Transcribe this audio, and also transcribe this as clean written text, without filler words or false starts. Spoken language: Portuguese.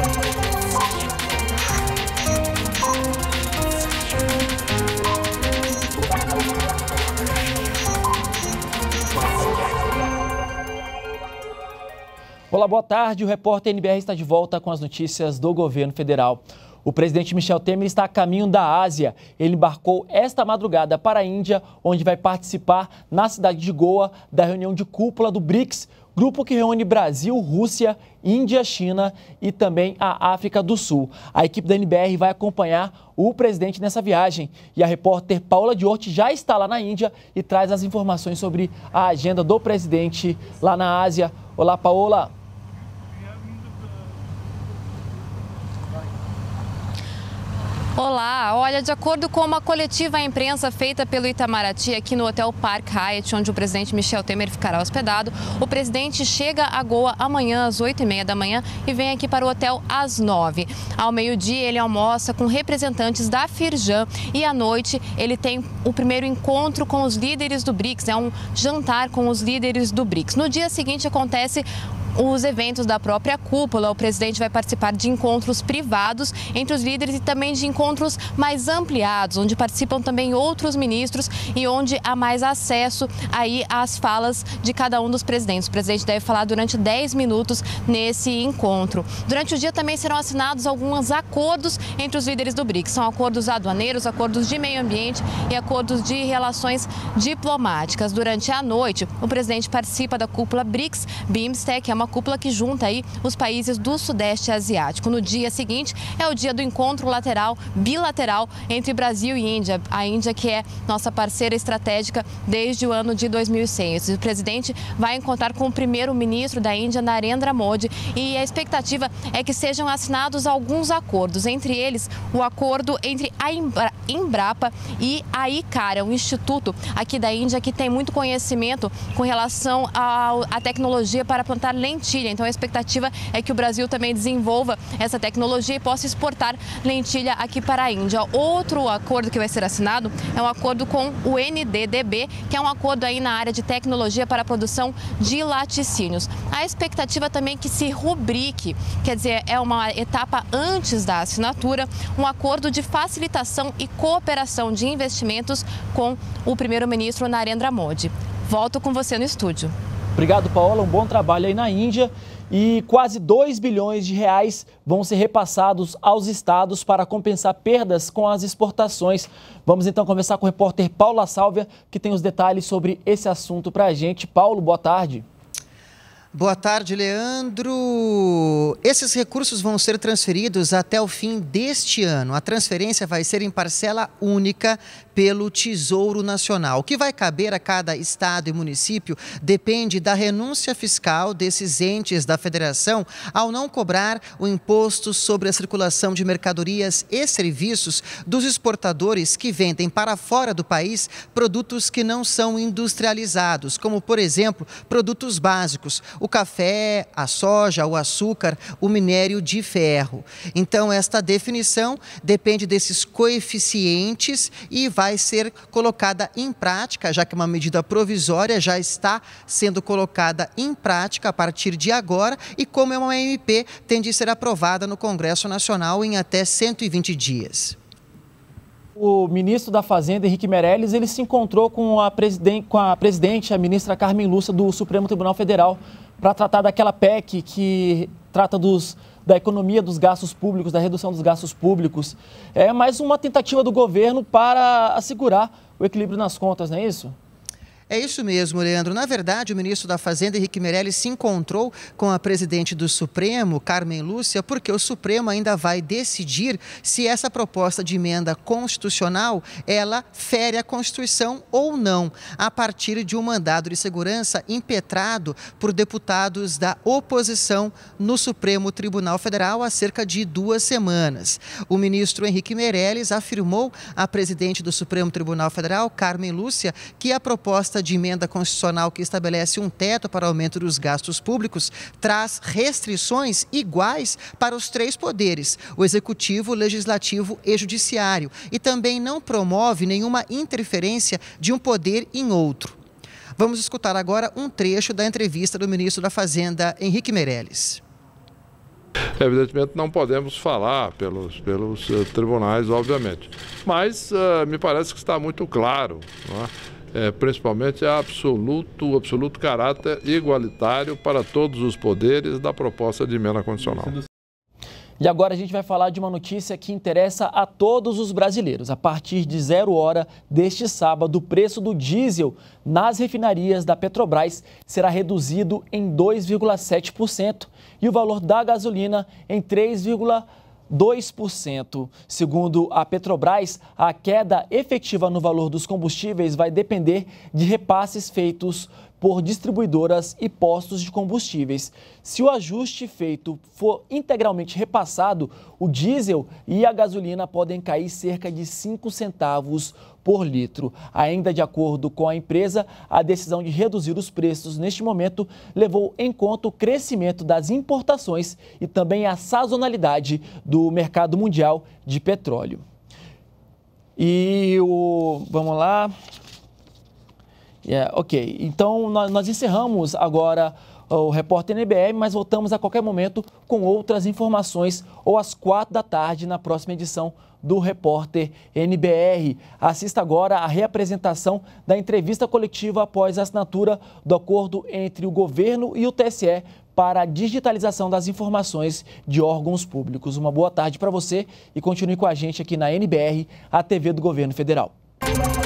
Olá, boa tarde. O repórter NBR está de volta com as notícias do governo federal. O presidente Michel Temer está a caminho da Ásia. Ele embarcou esta madrugada para a Índia, onde vai participar na cidade de Goa da reunião de cúpula do BRICS, grupo que reúne Brasil, Rússia, Índia, China e também a África do Sul. A equipe da NBR vai acompanhar o presidente nessa viagem. E a repórter Paola Diorti já está lá na Índia e traz as informações sobre a agenda do presidente lá na Ásia. Olá, Paola. Olá, olha, de acordo com uma coletiva à imprensa feita pelo Itamaraty aqui no Hotel Park Hyatt, onde o presidente Michel Temer ficará hospedado, o presidente chega a Goa amanhã às 8h30 da manhã e vem aqui para o hotel às 9h. Ao meio-dia ele almoça com representantes da Firjan e à noite ele tem o primeiro encontro com os líderes do BRICS, é um jantar com os líderes do BRICS. No dia seguinte acontece os eventos da própria cúpula. O presidente vai participar de encontros privados entre os líderes e também de encontros mais ampliados, onde participam também outros ministros e onde há mais acesso aí às falas de cada um dos presidentes. O presidente deve falar durante 10 minutos nesse encontro. Durante o dia também serão assinados alguns acordos entre os líderes do BRICS. São acordos aduaneiros, acordos de meio ambiente e acordos de relações diplomáticas. Durante a noite, o presidente participa da cúpula BRICS-BIMSTEC, que é uma cúpula que junta aí os países do Sudeste Asiático. No dia seguinte é o dia do encontro bilateral entre Brasil e Índia. A Índia, que é nossa parceira estratégica desde o ano de 2006. O presidente vai encontrar com o primeiro-ministro da Índia, Narendra Modi, e a expectativa é que sejam assinados alguns acordos, entre eles o acordo entre a Embrapa e a ICAR, um instituto aqui da Índia que tem muito conhecimento com relação à tecnologia para plantar lentilha. Então a expectativa é que o Brasil também desenvolva essa tecnologia e possa exportar lentilha aqui para a Índia. Outro acordo que vai ser assinado é um acordo com o NDDB, que é um acordo aí na área de tecnologia para a produção de laticínios. A expectativa também é que se rubrique, quer dizer, é uma etapa antes da assinatura, um acordo de facilitação e cooperação de investimentos com o primeiro-ministro Narendra Modi. Volto com você no estúdio. Obrigado, Paola. Um bom trabalho aí na Índia. E quase 2 bilhões de reais vão ser repassados aos estados para compensar perdas com as exportações. Vamos então conversar com o repórter Paula Sálvia, que tem os detalhes sobre esse assunto para a gente. Paulo, boa tarde. Boa tarde, Leandro. Esses recursos vão ser transferidos até o fim deste ano. A transferência vai ser em parcela única pelo Tesouro Nacional. O que vai caber a cada estado e município depende da renúncia fiscal desses entes da federação ao não cobrar o imposto sobre a circulação de mercadorias e serviços dos exportadores que vendem para fora do país produtos que não são industrializados, como, por exemplo, produtos básicos, o café, a soja, o açúcar, o minério de ferro. Então, esta definição depende desses coeficientes e vai ser colocada em prática, já que uma medida provisória já está sendo colocada em prática a partir de agora e, como é uma MP, tem de ser aprovada no Congresso Nacional em até 120 dias. O ministro da Fazenda, Henrique Meirelles, ele se encontrou com a presidente, a ministra Carmen Lúcia, do Supremo Tribunal Federal, para tratar daquela PEC que trata da economia dos gastos públicos, da redução dos gastos públicos. É mais uma tentativa do governo para assegurar o equilíbrio nas contas, não é isso? É isso mesmo, Leandro. Na verdade, o ministro da Fazenda, Henrique Meirelles, se encontrou com a presidente do Supremo, Carmen Lúcia, porque o Supremo ainda vai decidir se essa proposta de emenda constitucional, ela fere a Constituição ou não, a partir de um mandado de segurança impetrado por deputados da oposição no Supremo Tribunal Federal há cerca de 2 semanas. O ministro Henrique Meirelles afirmou à presidente do Supremo Tribunal Federal, Carmen Lúcia, que a proposta de emenda constitucional que estabelece um teto para o aumento dos gastos públicos traz restrições iguais para os 3 poderes, o Executivo, o Legislativo e Judiciário, e também não promove nenhuma interferência de um poder em outro. Vamos escutar agora um trecho da entrevista do ministro da Fazenda, Henrique Meirelles. Evidentemente não podemos falar pelos tribunais, obviamente, mas me parece que está muito claro, não é? Principalmente o absoluto caráter igualitário para todos os poderes da proposta de emenda constitucional. E agora a gente vai falar de uma notícia que interessa a todos os brasileiros. A partir de 0 hora deste sábado, o preço do diesel nas refinarias da Petrobras será reduzido em 2,7% e o valor da gasolina em 3,2%. Segundo a Petrobras, a queda efetiva no valor dos combustíveis vai depender de repasses feitos por distribuidoras e postos de combustíveis. Se o ajuste feito for integralmente repassado, o diesel e a gasolina podem cair cerca de 5 centavos por litro. Ainda de acordo com a empresa, a decisão de reduzir os preços neste momento levou em conta o crescimento das importações e também a sazonalidade do mercado mundial de petróleo. Vamos lá. Ok, então nós encerramos agora o Repórter NBR, mas voltamos a qualquer momento com outras informações ou às 4 da tarde na próxima edição do Repórter NBR. Assista agora a reapresentação da entrevista coletiva após a assinatura do acordo entre o governo e o TSE para a digitalização das informações de órgãos públicos. Uma boa tarde para você e continue com a gente aqui na NBR, a TV do Governo Federal.